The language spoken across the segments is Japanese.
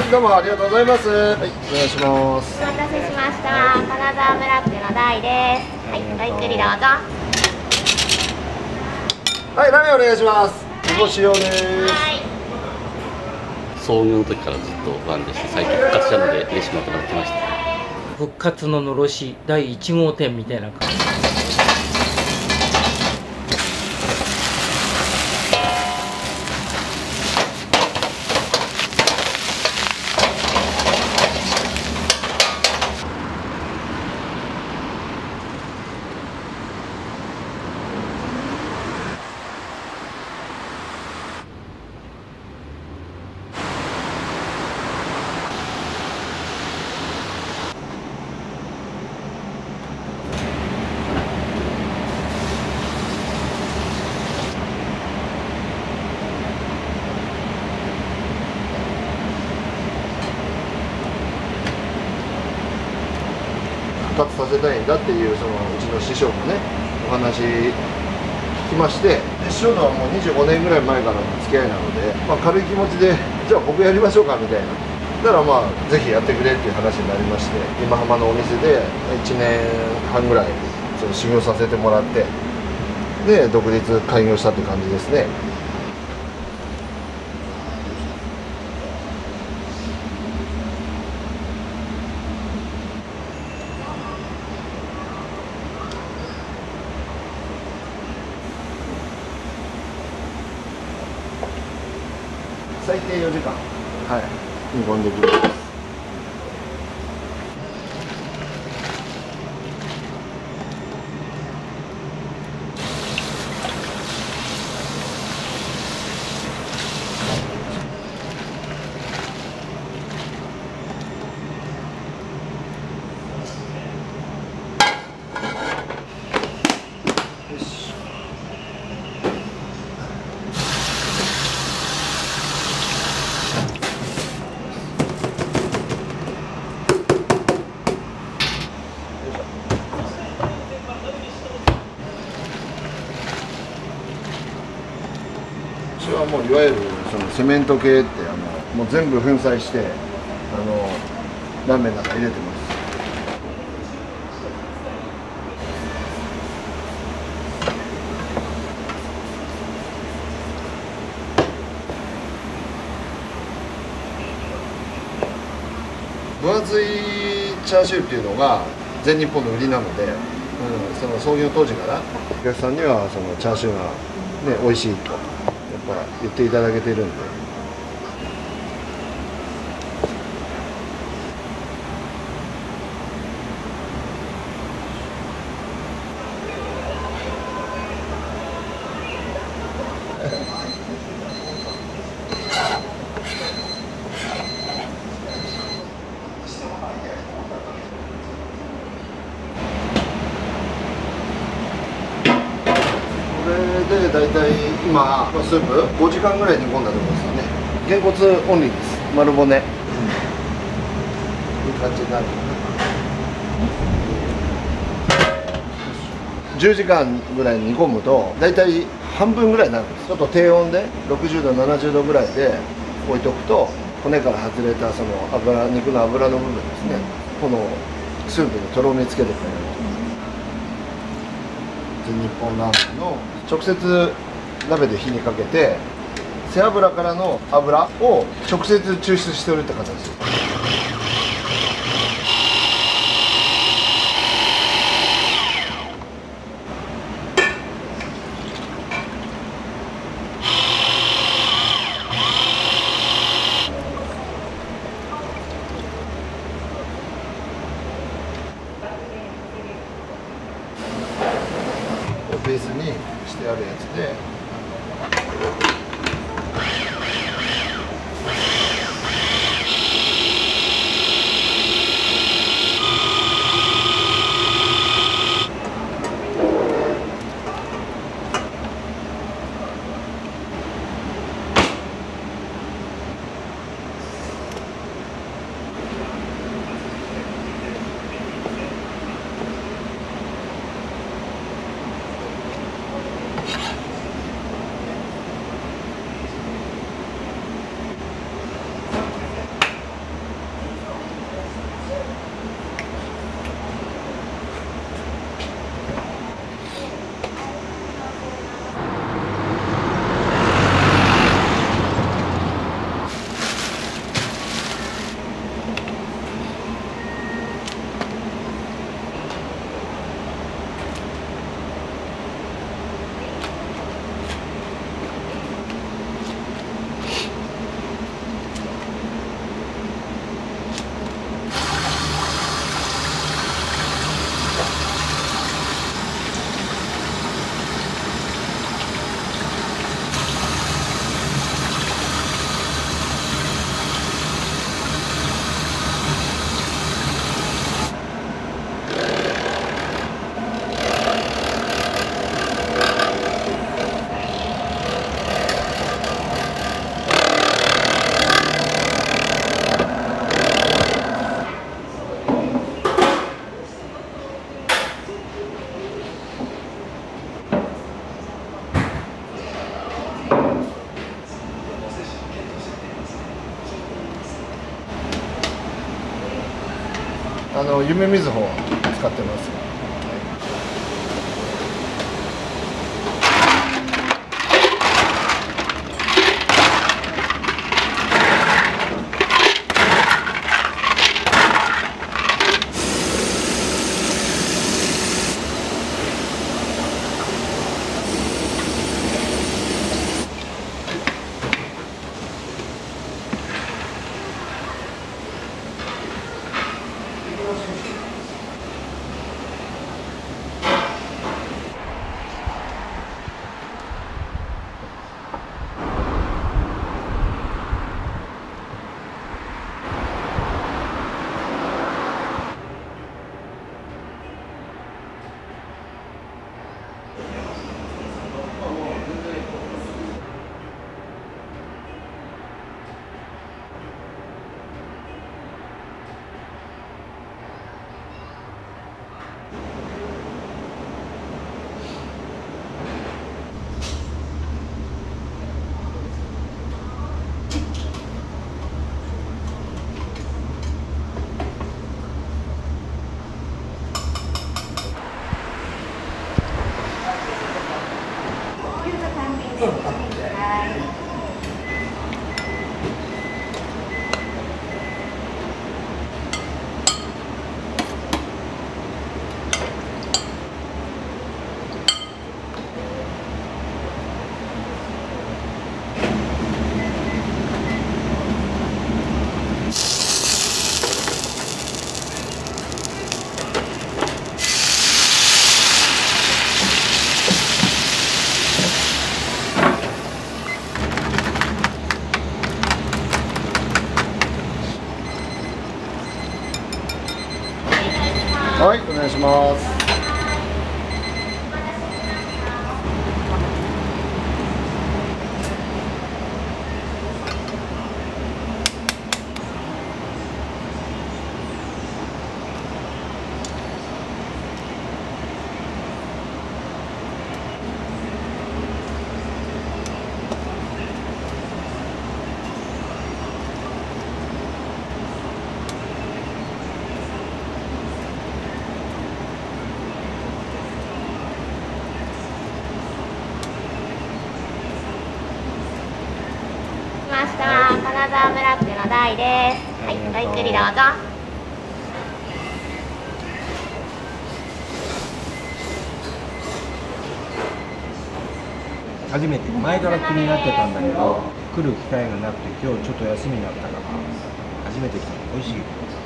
どうもありがとうございます。はい、お願いします。 お待たせしました。金沢ブラックの大です。はい、ごゆっくりどうぞ。 はい、ラーメンお願いします。ご使用です。 はい。 創業の時からずっとファンでして、最近復活したので嬉しくなってもらってました。 復活ののろし第1号店みたいな感じ。 復活させたいんだっていうそのうちの師匠のねお話聞きまして、師匠とはもう25年ぐらい前からの付き合いなので、軽い気持ちでじゃあ僕やりましょうかみたいな。だからぜひやってくれっていう話になりまして、今浜のお店で1年半ぐらいその修行させてもらって、で独立開業したって感じですね。最低4時間、はい、煮込んできます。よし。うちはもういわゆるそのセメント系ってもう全部粉砕してラーメンの中入れてます。分厚いチャーシューっていうのが全日本の売りなので、その創業当時からお客さんにはそのチャーシューが、ね、美味しいとやっぱ言っていただけてるんで。で大体今スープ5時間ぐらい煮込んだと思いますよね。げんこつオンリーです。丸骨、いい感じになる。10時間ぐらい煮込むと大体半分ぐらいになるんです。ちょっと低温で60度70度ぐらいで置いとくと、骨から外れたその肉の脂の部分ですね、このスープにとろみつけてくれる。全日本ラーメンの直接鍋で火にかけて背脂からの油を直接抽出してるって形です。ベースにしてあるやつで、 夢みずほを使ってます。はい、お願いします。 来ました。金沢ブラックの台です。はい、ごゆっくりどうぞ。 初めて前から気になってたんだけど来る機会がなくて今日ちょっと休みになったから初めて来たの。美味しい。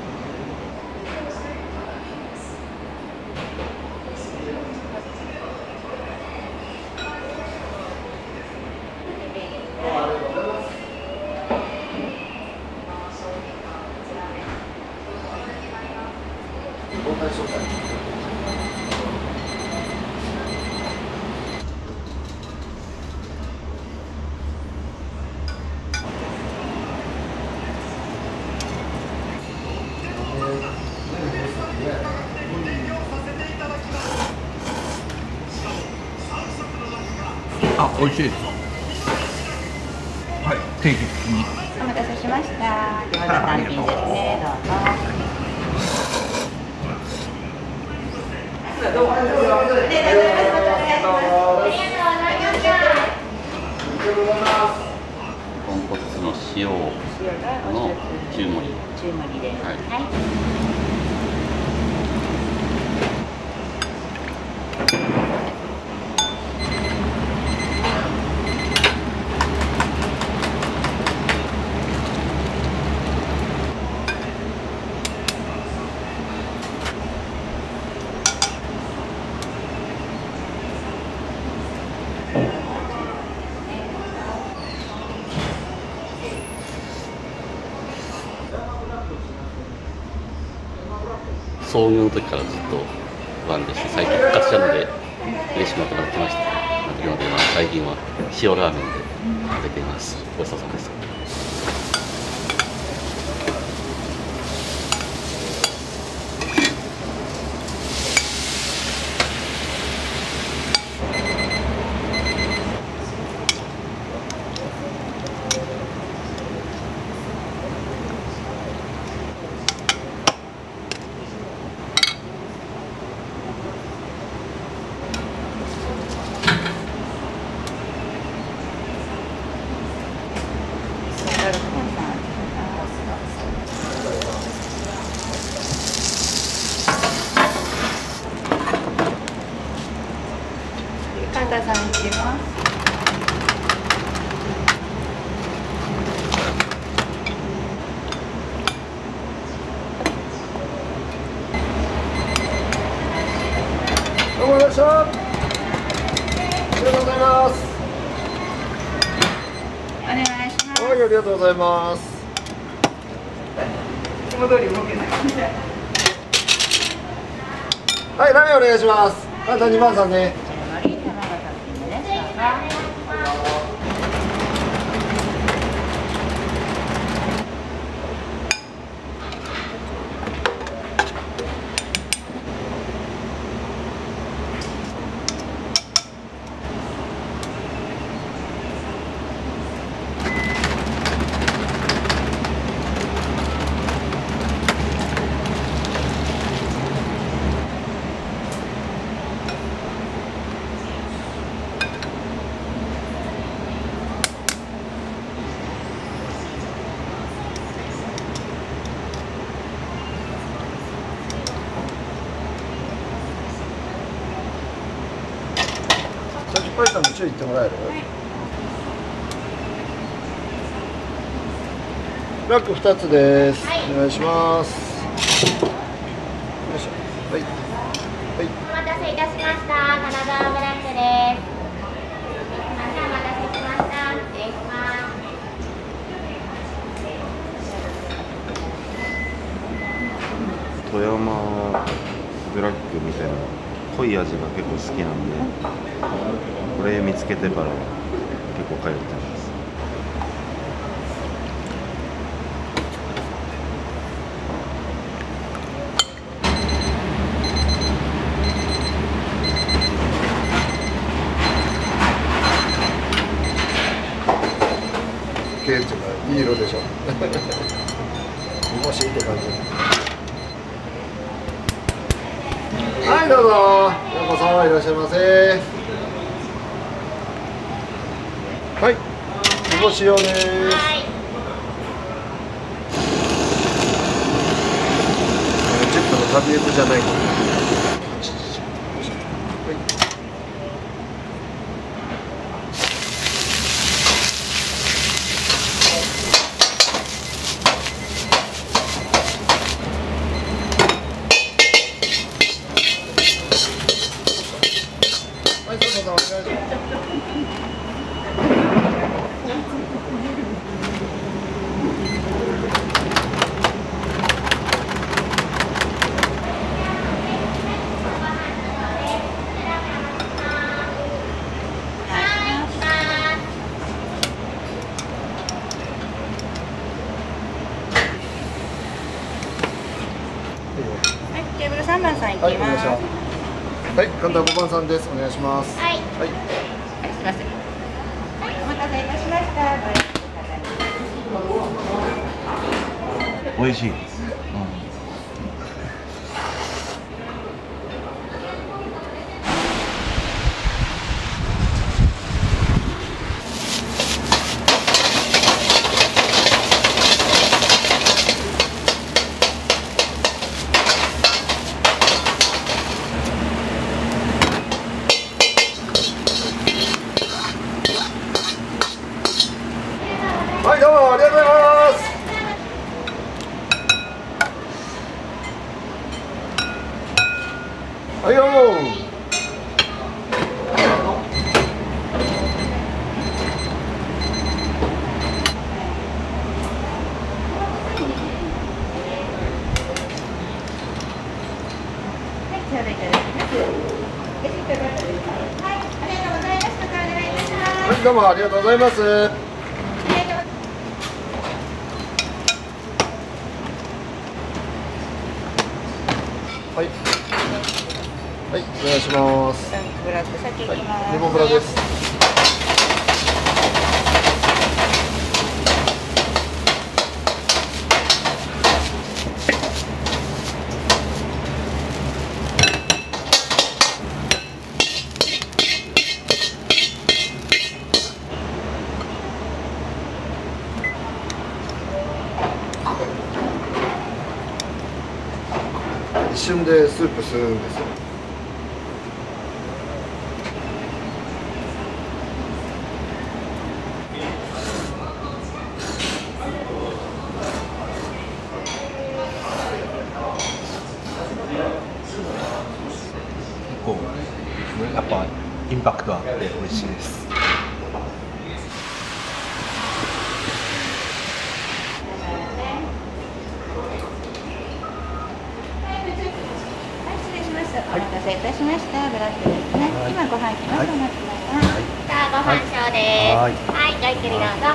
あ、美味しいです。はい、定期的に。 お待たせしました。餃子単品ですね。どうぞ。 豚骨の塩の中盛り。 中盛りです。 はい。 はい。 創業の時からずっとファンでして、最近復活したので嬉しくなってまた来ましたので、最近は塩ラーメンで食べています。ごちそうさまです。 神田さん行きます。 どうもいらっしゃい。ありがとうございます。 お願いします。 はい、ありがとうございます。 いつも通り動けない。 はい、ラーメンお願いします。あと2番さんね。パイさんも注意言ってもらえる？ブラック2つです。 はい、 お願いします。よいしょ。はい。はい。 お待たせいたしました。金沢ブラックです。お待たせしました。失礼します。 富山ブラックみたいな濃い味が結構好きなんで、これ見つけてから結構通ってます。 ケーチがいい色でしょ。もしいって感じ。はい、どうぞ。ようこそいらっしゃいませ。はい、煮干し用です。 はい。 チップの旅役じゃないから。はい、どうぞお願いします。 はい、テーブル3番さん行はい、 きます。 お願いします。はい、神田5番さんです。お願いします。 はい。 はい。 はい、すみません。はい、お待たせいたしました。 美味しい。 はい、どうもありがとうございます。はいよー。 はい、ちょうどいただきます。はい、ありがとうございます。またお願いいたします。 はい、どうもありがとうございます。はい。はい、お願いします。 ブラック先行はいきます。、 レモンブラです。 瞬でスープ吸うんですよ。 結構やっぱインパクトあって美味しいです。 お待たせいたしました。ブラックですね。今ご飯来ます。お待ちください。 さあ、ご飯小です。はい、ごゆっくりどうぞ。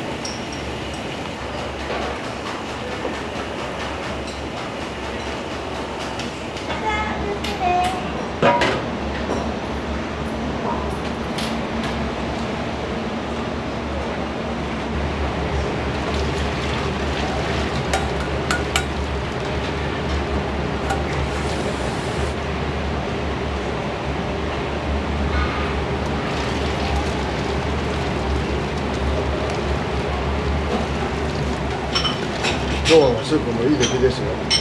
今日のスープもいい出来ですよ。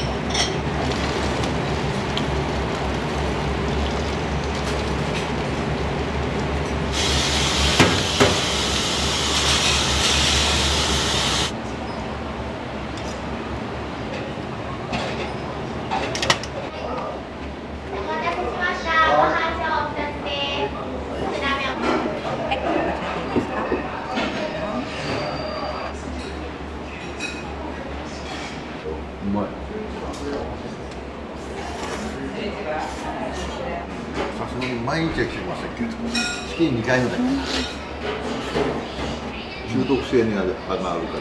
お待たせしました。ご飯小2つです。こちら麺。 はい、こちらでいいですか。 うまい。 さすがに毎日は来てませんけど、月に2回ぐらい。中毒性があるから。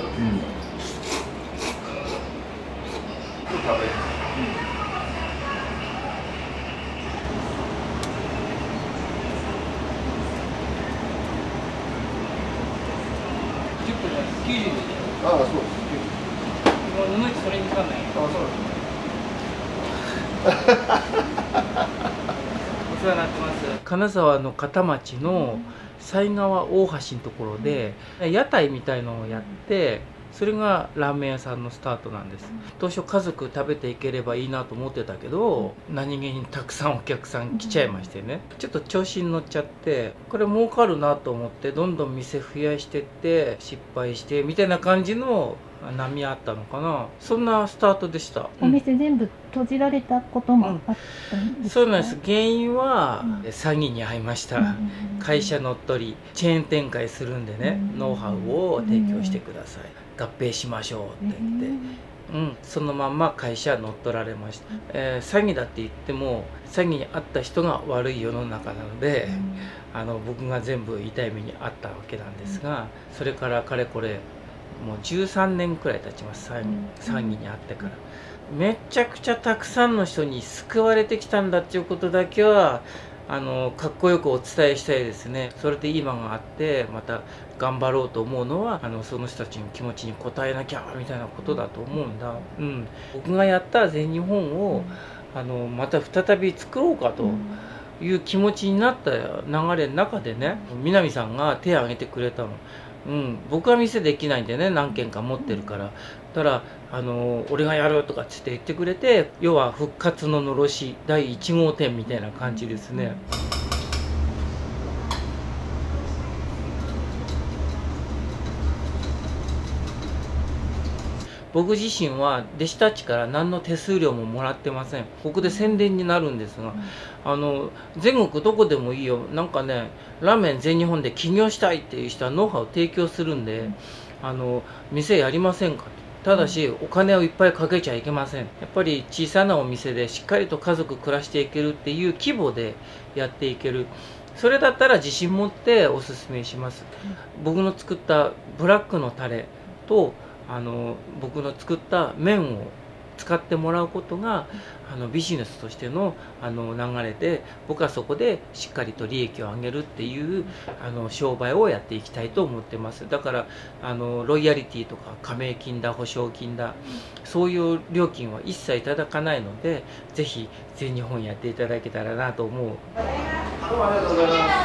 ああ、そうです。 それにかんない。 ああ、そうです。 お世話になってます。金沢の片町の犀川大橋のところで屋台みたいのをやって、それがラーメン屋さんのスタートなんです。当初家族食べていければいいなと思ってたけど、何気にたくさんお客さん来ちゃいましてね、ちょっと調子に乗っちゃって、これ儲かるなと思ってどんどん店増やしてって失敗してみたいな感じの波あったのかな。そんなスタートでした。 お店全部閉じられたこともあったんですか？ そうなんです。原因は詐欺に遭いました。会社乗っ取り、チェーン展開するんでね、ノウハウを提供してください、合併しましょうって言って、そのまんま会社乗っ取られました。詐欺だって言っても詐欺に遭った人が悪い世の中なので、僕が全部痛い目に遭ったわけなんですが、それからかれこれもう13年くらい経ちます。詐欺に遭ってから。めちゃくちゃたくさんの人に救われてきたんだっていうことだけはかっこよくお伝えしたいですね。それで今があってまた頑張ろうと思うのはその人たちの気持ちに応えなきゃみたいなことだと思うんだ。僕がやった全日本をまた再び作ろうかという気持ちになった流れの中でね、南さんが手を挙げてくれたの。僕は店できないんでね、何軒か持ってるから。たら俺がやるとかって言ってくれて、要は復活ののろし第1号店みたいな感じですね。僕自身は弟子たちから何の手数料ももらってません。ここで宣伝になるんですが、全国どこでもいいよ、なんかね、ラーメン全日本で起業したいっていう人はノウハウを提供するんで、店やりませんかと。ただしお金をいっぱいかけちゃいけません。やっぱり小さなお店でしっかりと家族暮らしていけるっていう規模でやっていける。それだったら自信持っておすすめします。僕の作ったブラックのタレと僕の作った麺を使ってもらうことがビジネスとしての流れで、僕はそこでしっかりと利益を上げるっていう商売をやっていきたいと思ってます。だからロイヤリティとか加盟金だ保証金だ、そういう料金は一切いただかないので、ぜひ全日本やっていただけたらなと思う。 どうもありがとうございます。